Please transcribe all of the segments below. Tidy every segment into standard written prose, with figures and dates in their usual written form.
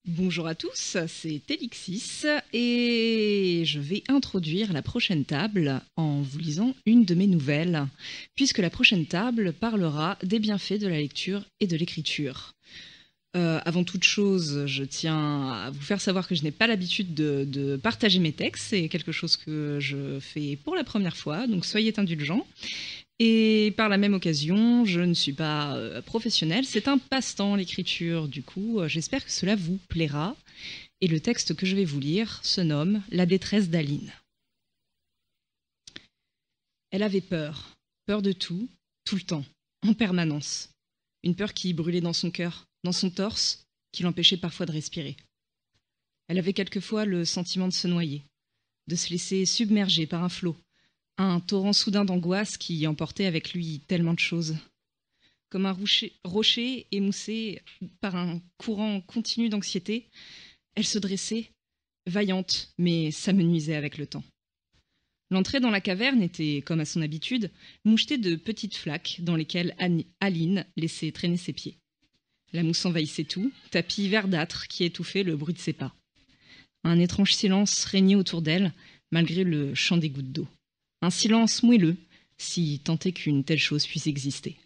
Bonjour à tous, c'est Elixis et je vais introduire la prochaine table en vous lisant une de mes nouvelles, puisque la prochaine table parlera des bienfaits de la lecture et de l'écriture. Avant toute chose, je tiens à vous faire savoir que je n'ai pas l'habitude de partager mes textes, c'est quelque chose que je fais pour la première fois, donc soyez indulgents. Et par la même occasion, je ne suis pas professionnelle, c'est un passe-temps l'écriture, du coup j'espère que cela vous plaira. Et le texte que je vais vous lire se nomme « La détresse d'Aline ». Elle avait peur, peur de tout le temps, en permanence. Une peur qui brûlait dans son cœur, dans son torse, qui l'empêchait parfois de respirer. Elle avait quelquefois le sentiment de se noyer, de se laisser submerger par un flot, un torrent soudain d'angoisse qui emportait avec lui tellement de choses. Comme un rocher émoussé par un courant continu d'anxiété, elle se dressait, vaillante, mais s'amenuisait avec le temps. L'entrée dans la caverne était, comme à son habitude, mouchetée de petites flaques dans lesquelles Aline laissait traîner ses pieds. La mousse envahissait tout, tapis verdâtre qui étouffait le bruit de ses pas. Un étrange silence régnait autour d'elle, malgré le chant des gouttes d'eau. Un silence moelleux, si tant est qu'une telle chose puisse exister.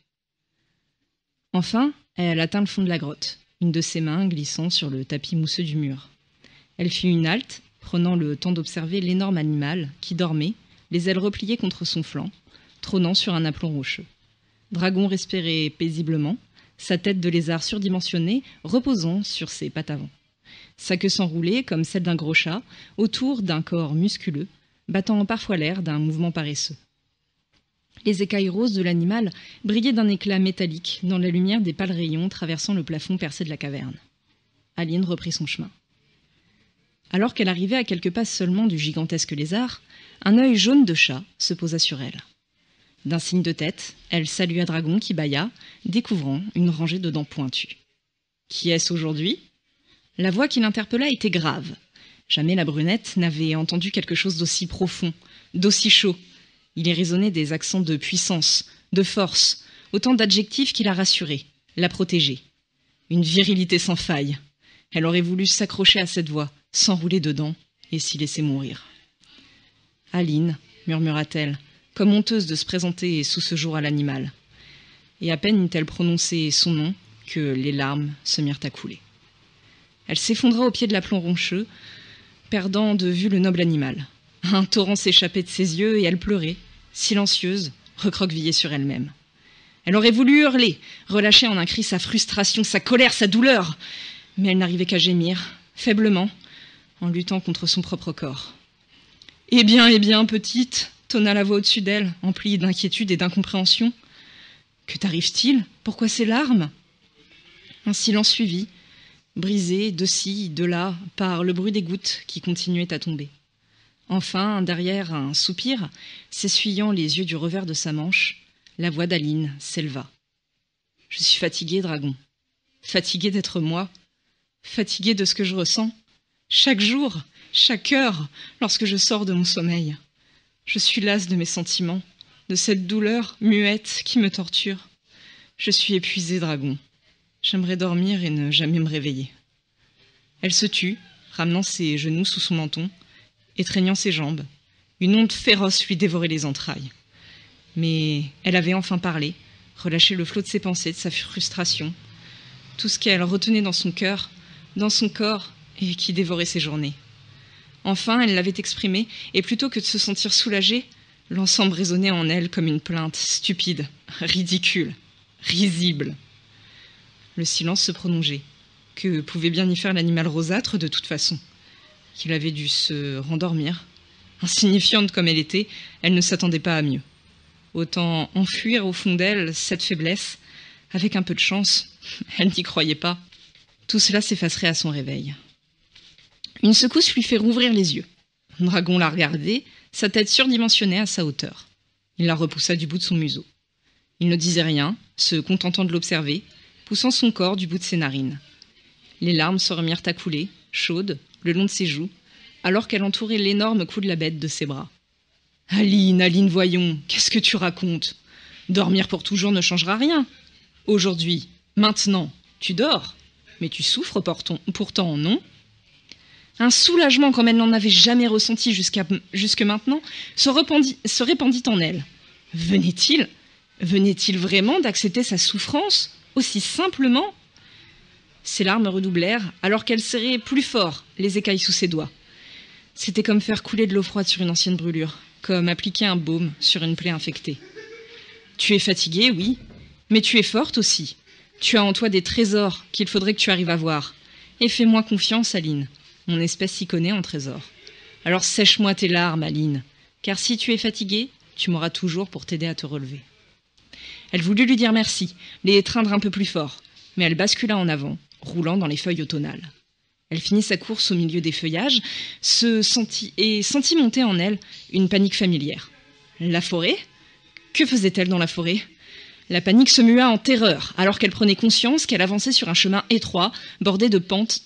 Enfin, elle atteint le fond de la grotte, une de ses mains glissant sur le tapis mousseux du mur. Elle fit une halte, prenant le temps d'observer l'énorme animal qui dormait, les ailes repliées contre son flanc, trônant sur un aplomb rocheux. Dragon respirait paisiblement, sa tête de lézard surdimensionnée reposant sur ses pattes avant. Sa queue s'enroulait, comme celle d'un gros chat, autour d'un corps musculeux, battant parfois l'air d'un mouvement paresseux. Les écailles roses de l'animal brillaient d'un éclat métallique dans la lumière des pâles rayons traversant le plafond percé de la caverne. Aline reprit son chemin. Alors qu'elle arrivait à quelques pas seulement du gigantesque lézard, un œil jaune de chat se posa sur elle. D'un signe de tête, elle salua Dragon qui bâilla, découvrant une rangée de dents pointues. « Qui est-ce aujourd'hui » La voix qui l'interpella était grave. Jamais la brunette n'avait entendu quelque chose d'aussi profond, d'aussi chaud. Il y résonnait des accents de puissance, de force, autant d'adjectifs qui la rassuraient, la protégeaient. Une virilité sans faille. Elle aurait voulu s'accrocher à cette voix, s'enrouler dedans et s'y laisser mourir. « Aline » murmura-t-elle, comme honteuse de se présenter sous ce jour à l'animal. Et à peine eut-elle prononcé son nom que les larmes se mirent à couler. Elle s'effondra au pied de l'aplomb rocheux, perdant de vue le noble animal. Un torrent s'échappait de ses yeux et elle pleurait, silencieuse, recroquevillée sur elle-même. Elle aurait voulu hurler, relâcher en un cri sa frustration, sa colère, sa douleur, mais elle n'arrivait qu'à gémir, faiblement, en luttant contre son propre corps. « Eh bien, petite !» tonna la voix au-dessus d'elle, emplie d'inquiétude et d'incompréhension. « Que t'arrive-t-il ? Pourquoi ces larmes ?» Un silence suivit, brisé de-ci, de-là, par le bruit des gouttes qui continuaient à tomber. Enfin, derrière un soupir, s'essuyant les yeux du revers de sa manche, la voix d'Aline s'éleva. « Je suis fatiguée, Dragon. Fatiguée d'être moi. Fatiguée de ce que je ressens. Chaque jour, chaque heure, lorsque je sors de mon sommeil. Je suis lasse de mes sentiments, de cette douleur muette qui me torture. Je suis épuisée, Dragon. J'aimerais dormir et ne jamais me réveiller. » Elle se tut, ramenant ses genoux sous son menton, étreignant ses jambes. Une honte féroce lui dévorait les entrailles. Mais elle avait enfin parlé, relâché le flot de ses pensées, de sa frustration, tout ce qu'elle retenait dans son cœur, dans son corps, et qui dévorait ses journées. Enfin, elle l'avait exprimé, et plutôt que de se sentir soulagée, l'ensemble résonnait en elle comme une plainte stupide, ridicule, risible. Le silence se prolongeait. Que pouvait bien y faire l'animal rosâtre de toute façon? Qu'il avait dû se rendormir. Insignifiante comme elle était, elle ne s'attendait pas à mieux. Autant enfuir au fond d'elle cette faiblesse. Avec un peu de chance, elle n'y croyait pas. Tout cela s'effacerait à son réveil. Une secousse lui fait rouvrir les yeux. Dragon la regardait, sa tête surdimensionnée à sa hauteur. Il la repoussa du bout de son museau. Il ne disait rien, se contentant de l'observer, poussant son corps du bout de ses narines. Les larmes se remirent à couler, chaudes, le long de ses joues, alors qu'elle entourait l'énorme cou de la bête de ses bras. « Aline, voyons, qu'est-ce que tu racontes ? Dormir pour toujours ne changera rien. Aujourd'hui, maintenant, tu dors. Mais tu souffres pourtant, non ? Un soulagement comme elle n'en avait jamais ressenti jusque maintenant se répandit en elle. Venait-il vraiment d'accepter sa souffrance aussi simplement ? Ses larmes redoublèrent alors qu'elle serrait plus fort les écailles sous ses doigts. C'était comme faire couler de l'eau froide sur une ancienne brûlure, comme appliquer un baume sur une plaie infectée. Tu es fatiguée, oui, mais tu es forte aussi. Tu as en toi des trésors qu'il faudrait que tu arrives à voir. Et fais-moi confiance, Aline. Mon espèce s'y connaît en trésor. Alors sèche-moi tes larmes, Aline, car si tu es fatiguée, tu m'auras toujours pour t'aider à te relever. Elle voulut lui dire merci, les étreindre un peu plus fort, mais elle bascula en avant, roulant dans les feuilles automnales. Elle finit sa course au milieu des feuillages, sentit monter en elle une panique familière. La forêt ? Que faisait-elle dans la forêt ? La panique se mua en terreur, alors qu'elle prenait conscience qu'elle avançait sur un chemin étroit, bordé de pentes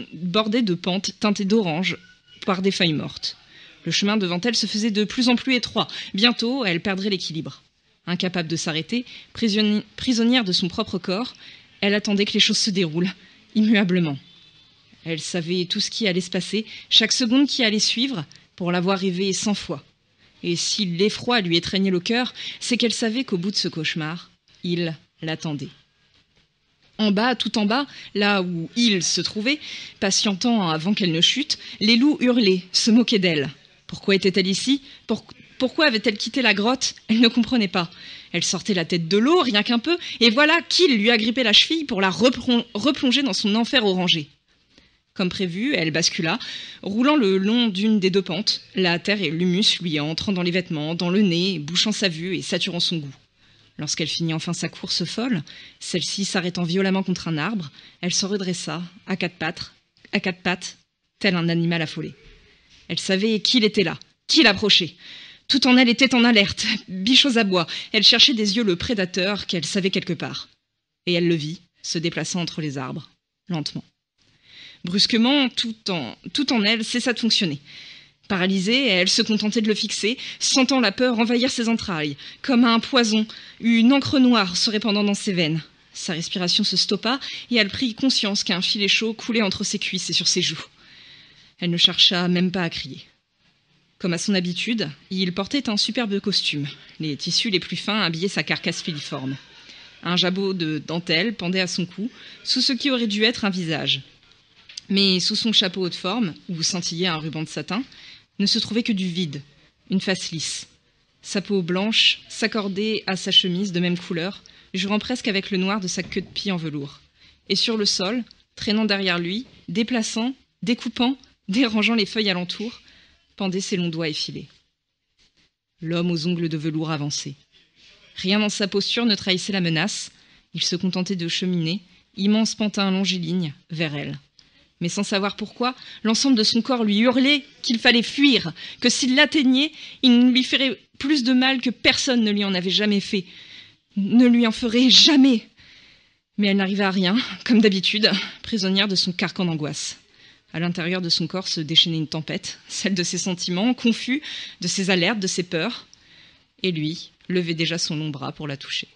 teintées d'orange par des feuilles mortes. Le chemin devant elle se faisait de plus en plus étroit. Bientôt, elle perdrait l'équilibre. Incapable de s'arrêter, prisonnière de son propre corps, elle attendait que les choses se déroulent, immuablement. Elle savait tout ce qui allait se passer, chaque seconde qui allait suivre, pour l'avoir rêvé 100 fois. Et si l'effroi lui étreignait le cœur, c'est qu'elle savait qu'au bout de ce cauchemar, il l'attendait. En bas, tout en bas, là où il se trouvait, patientant avant qu'elle ne chute, les loups hurlaient, se moquaient d'elle. Pourquoi était-elle ici ? Pourquoi avait-elle quitté la grotte ? Elle ne comprenait pas. Elle sortait la tête de l'eau, rien qu'un peu, et voilà qu'il lui agrippait la cheville pour la replonger dans son enfer orangé. Comme prévu, elle bascula, roulant le long d'une des deux pentes, la terre et l'humus lui entrant dans les vêtements, dans le nez, bouchant sa vue et saturant son goût. Lorsqu'elle finit enfin sa course folle, celle-ci s'arrêtant violemment contre un arbre, elle se redressa, à quatre pattes, tel un animal affolé. Elle savait qu'il était là, qu'il approchait. Tout en elle était en alerte, biche aux abois. Elle cherchait des yeux le prédateur qu'elle savait quelque part. Et elle le vit, se déplaçant entre les arbres, lentement. Brusquement, tout en elle cessa de fonctionner. Paralysée, elle se contentait de le fixer, sentant la peur envahir ses entrailles. Comme un poison, une encre noire se répandant dans ses veines. Sa respiration se stoppa et elle prit conscience qu'un filet chaud coulait entre ses cuisses et sur ses joues. Elle ne chercha même pas à crier. Comme à son habitude, il portait un superbe costume. Les tissus les plus fins habillaient sa carcasse filiforme. Un jabot de dentelle pendait à son cou, sous ce qui aurait dû être un visage. Mais sous son chapeau haute forme, où scintillait un ruban de satin, ne se trouvait que du vide, une face lisse. Sa peau blanche s'accordait à sa chemise de même couleur, jurant presque avec le noir de sa queue de pie en velours. Et sur le sol, traînant derrière lui, déplaçant, découpant, dérangeant les feuilles alentour, pendaient ses longs doigts effilés. L'homme aux ongles de velours avançait. Rien dans sa posture ne trahissait la menace. Il se contentait de cheminer, immense pantin longiligne, vers elle. Mais sans savoir pourquoi, l'ensemble de son corps lui hurlait qu'il fallait fuir, que s'il l'atteignait, il ne lui ferait plus de mal que personne ne lui en avait jamais fait, ne lui en ferait jamais. Mais elle n'arrivait à rien, comme d'habitude, prisonnière de son carcan d'angoisse. À l'intérieur de son corps se déchaînait une tempête, celle de ses sentiments, confus, de ses alertes, de ses peurs. Et lui levait déjà son long bras pour la toucher.